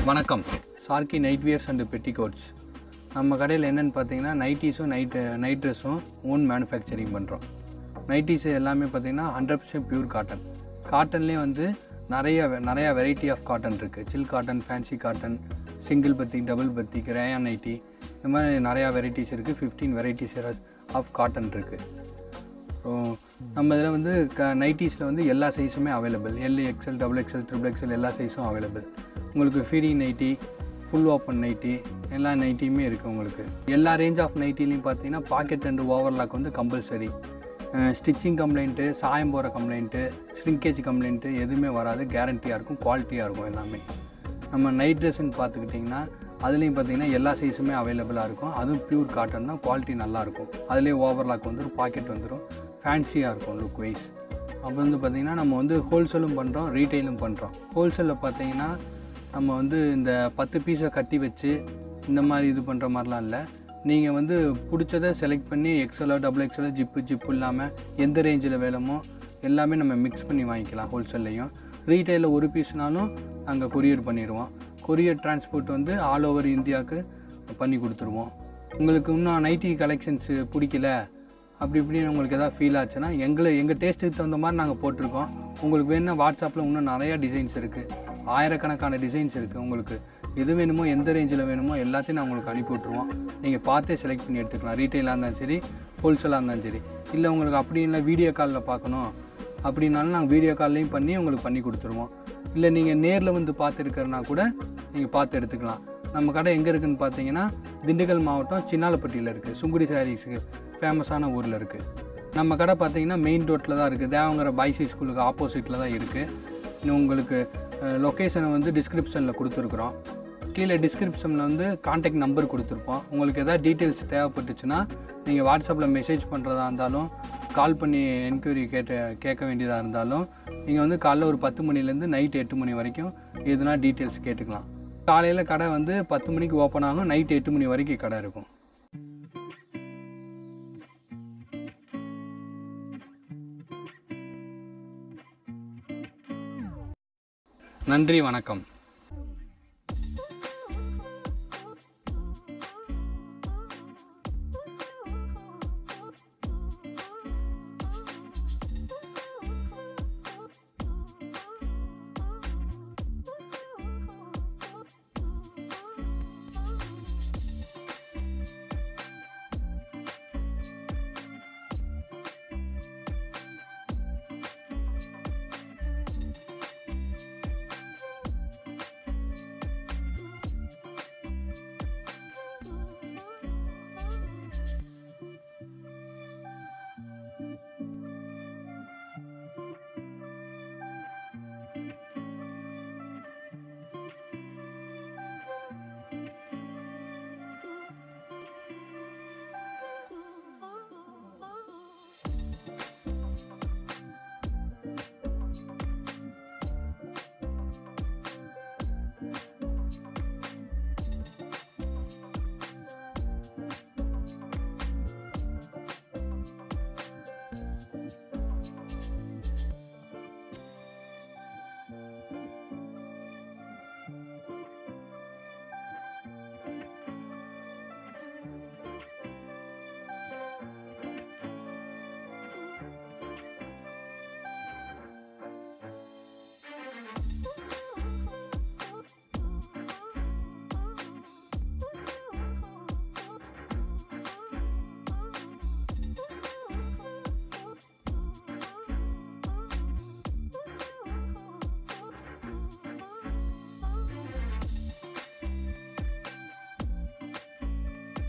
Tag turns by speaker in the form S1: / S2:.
S1: வணக்கம். ஷார்க்கி nightwears and petticoats. நம்ம கடையில் என்னென்னு பார்த்தீங்கன்னா நைட்டிஸும் நைட் ட்ரெஸ்ஸும் ஓன் மேனுஃபேக்சரிங் பண்ணுறோம். நைட்டிஸ் எல்லாமே பார்த்தீங்கன்னா 100% பியூர் காட்டன். காட்டன்லேயே வந்து நிறையா வெரைட்டி ஆஃப் காட்டன் இருக்குது. சில் காட்டன், ஃபேன்சி காட்டன், சிங்கிள் பத்தி, டபுள் பத்தி, ரேயான் நைட்டி, இந்த மாதிரி நிறையா வெரைட்டிஸ் இருக்குது. 15 வெரைட்டிஸ் ஆஃப் காட்டன் இருக்குது. ஸோ நம்ம இதில் வந்து நைட்டிஸில் வந்து எல்லா சைஸுமே available. L, XL, double XL, triple XL எல்லா சைஸும் அவைலபிள். உங்களுக்கு feeding nighty, full open nighty, எல்லா நைட்டியுமே இருக்குது. உங்களுக்கு எல்லா ரேஞ்ச் ஆஃப் நைட்டிலையும் பார்த்தீங்கன்னா பாக்கெட் அண்ட் ஓவர்லாக் வந்து கம்பல்சரி. ஸ்டிச்சிங் கம்ப்ளைண்ட்டு, சாயம் போகிற கம்ப்ளைண்ட்டு, ஷ்ரிங்கேஜ் கம்ப்ளைண்ட்டு எதுவுமே வராது. கேரண்டியாக இருக்கும், குவாலிட்டியாக இருக்கும் எல்லாமே. நம்ம நைட் ட்ரெஸ்ஸுன்னு பார்த்துக்கிட்டிங்கன்னா அதுலேயும் பார்த்தீங்கன்னா எல்லா சைஸுமே அவைலபிளாக இருக்கும். அதுவும் பியூர் காட்டன் தான், குவாலிட்டி நல்லாயிருக்கும். அதுலேயே ஓவர்லாக் வந்துடும், பாக்கெட் வந்துடும், ஃபேன்சியாக இருக்கும் லுக் வைஸ். அப்புறம் வந்து பார்த்திங்கன்னா நம்ம வந்து ஹோல்சேலும் பண்ணுறோம், ரீட்டெயிலும் பண்ணுறோம். ஹோல்சேலில் பார்த்தீங்கன்னா நம்ம வந்து இந்த 10 பீஸை கட்டி வச்சு இந்த மாதிரி இது பண்ணுற மாதிரிலாம் இல்லை. நீங்கள் வந்து பிடிச்சதை செலக்ட் பண்ணி எக்ஸ்எலோ, டபுள் எக்ஸ்எலோ, ஜிப்பு இல்லாமல் எந்த ரேஞ்சில் வேணுமோ எல்லாமே நம்ம மிக்ஸ் பண்ணி வாங்கிக்கலாம் ஹோல்சேல்லையும். ரீட்டெயிலில் ஒரு பீஸ்னாலும் நாங்கள் கொரியர் பண்ணிடுவோம். கொரியர் டிரான்ஸ்போர்ட் வந்து ஆல் ஓவர் இந்தியாவுக்கு பண்ணி கொடுத்துருவோம். உங்களுக்கு இன்னும் நைட்டி கலெக்ஷன்ஸு பிடிக்கல அப்படி இப்படின்னு உங்களுக்கு எதாவது ஃபீல் ஆச்சுன்னா எங்கள் டேஸ்ட்டுக்கு தகுந்த மாதிரி நாங்கள் போட்டிருக்கோம். உங்களுக்கு வேணும்னா வாட்ஸ்அப்பில் இன்னும் நிறையா டிசைன்ஸ் இருக்குது, ஆயிரக்கணக்கான டிசைன்ஸ் இருக்குது. உங்களுக்கு எது வேணுமோ, எந்த ரேஞ்சில் வேணுமோ எல்லாத்தையும் நான் உங்களுக்கு அனுப்பி விட்ருவோம். நீங்கள் பார்த்தே செலக்ட் பண்ணி எடுத்துக்கலாம். ரீட்டெயிலாக இருந்தாலும் சரி, ஹோல்சேலாக இருந்தாலும் சரி. இல்லை உங்களுக்கு அப்படி இல்லை வீடியோ காலில் பார்க்கணும் அப்படின்னாலும் நாங்கள் வீடியோ கால்லையும் பண்ணி உங்களுக்கு பண்ணி கொடுத்துருவோம். இல்லை நீங்கள் நேரில் வந்து பார்த்துருக்கறனா கூட நீங்கள் பார்த்து எடுத்துக்கலாம். நம்ம கடை எங்கே இருக்குதுன்னு பார்த்தீங்கன்னா திண்டுக்கல் மாவட்டம் சின்னாலப்பட்டியில் இருக்குது. சுங்குடி சாரீஸுக்கு ஃபேமஸான ஊரில் இருக்குது. நம்ம கடை பார்த்தீங்கன்னா மெயின் ரோட்டில் தான் இருக்குது. தேவங்கர பாய்ஸ் ஸ்கூலுக்கு ஆப்போசிட்டில் தான் இருக்குது. உங்களுக்கு லொக்கேஷனை வந்து டிஸ்கிரிப்ஷனில் கொடுத்துருக்குறோம். கீழே டிஸ்கிரிப்ஷனில் வந்து கான்டாக்ட் நம்பர் கொடுத்துருப்போம். உங்களுக்கு எதாவது டீட்டெயில்ஸ் தேவைப்பட்டுச்சுன்னா நீங்கள் வாட்ஸ்அப்பில் மெசேஜ் பண்ணுறதா இருந்தாலும், கால் பண்ணி என்கொயரி கேட்க வேண்டியதாக இருந்தாலும் நீங்கள் வந்து காலைல ஒரு 10 மணிலேருந்து நைட் 8 மணி வரைக்கும் எதுனா டீட்டெயில்ஸ் கேட்டுக்கலாம். காலையில் கடை வந்து 10 மணிக்கு ஓப்பன் ஆகும், நைட் 8 மணி வரைக்கும் கடை இருக்கும். நன்றி, வணக்கம்.